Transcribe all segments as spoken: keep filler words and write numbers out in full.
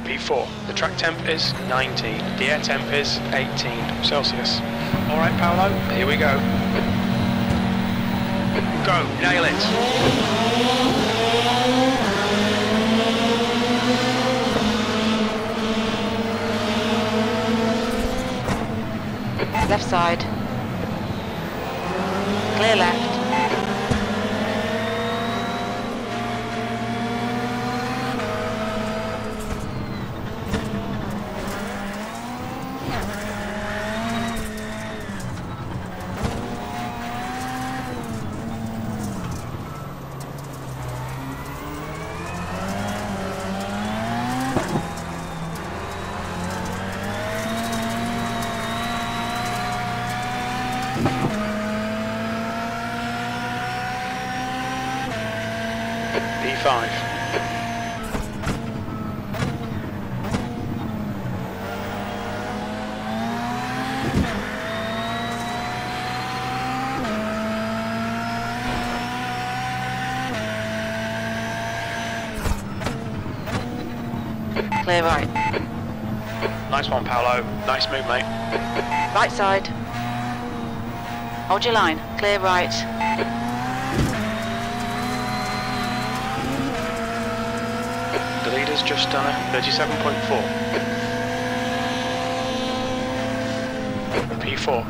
P four. The track temp is nineteen. The air temp is eighteen Celsius. Alright Paolo, here we go. Go, nail it. Left side. Clear left. P five. Clear right. Nice one, Paolo. Nice move, mate. Right side. Hold your line. Clear right. The leader's just done a thirty-seven point four. P four.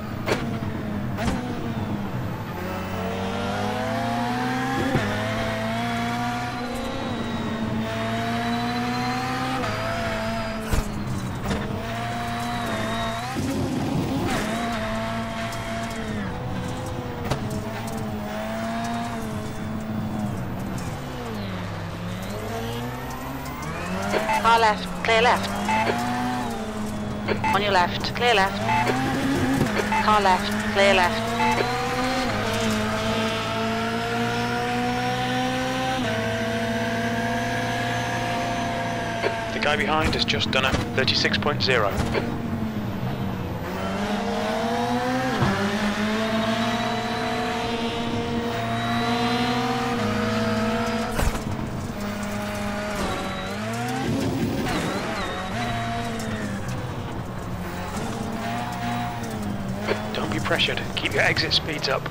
Car left, clear left. On your left, clear left. Car left, clear left. The guy behind has just done a thirty-six point zero. Don't be pressured, keep your exit speeds up.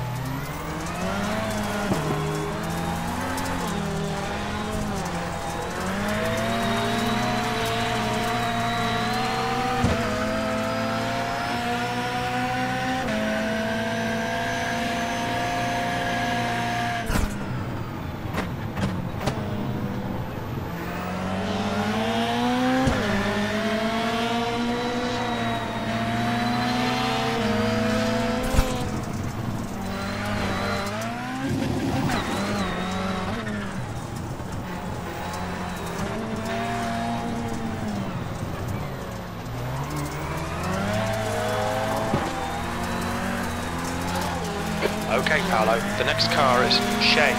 Okay, Paolo, the next car is Shay.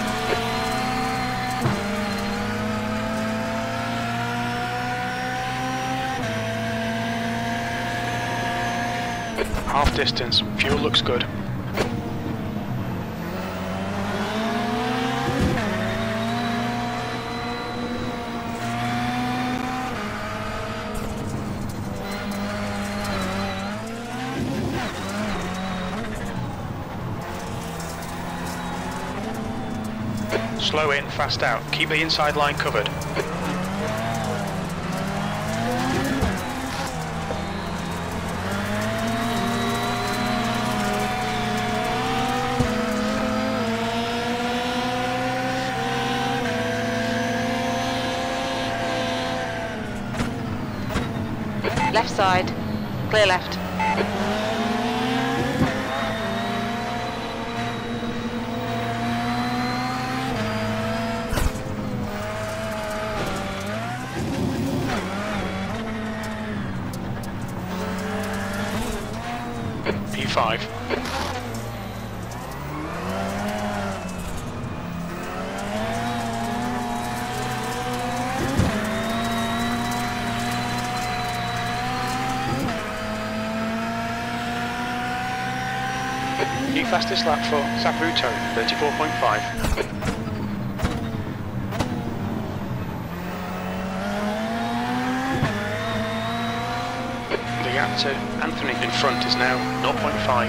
Half distance, fuel looks good. Slow in, fast out. Keep the inside line covered. Left side, clear left. P five. New fastest lap for Saputo, thirty-four point five. to Anthony in front is now zero point five.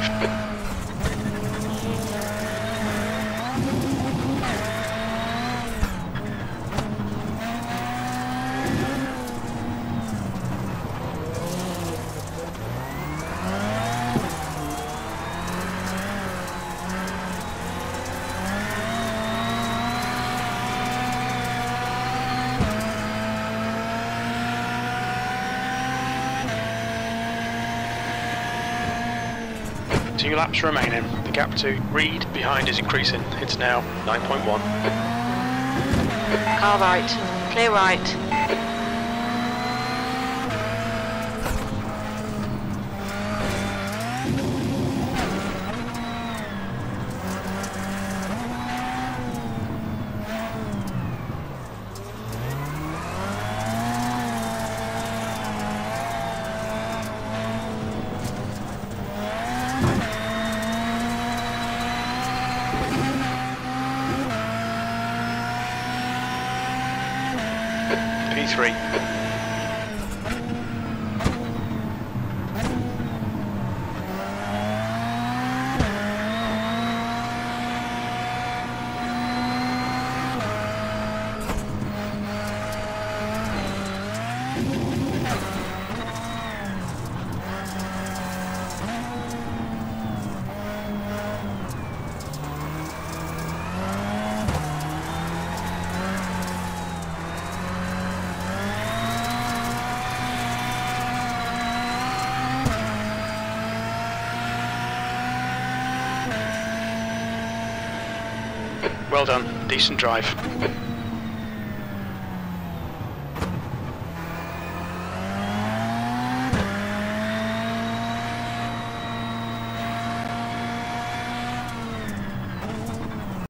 Two laps remaining. The gap to Reed behind is increasing. It's now nine point one. Car right. Clear right. P three. Well done, decent drive.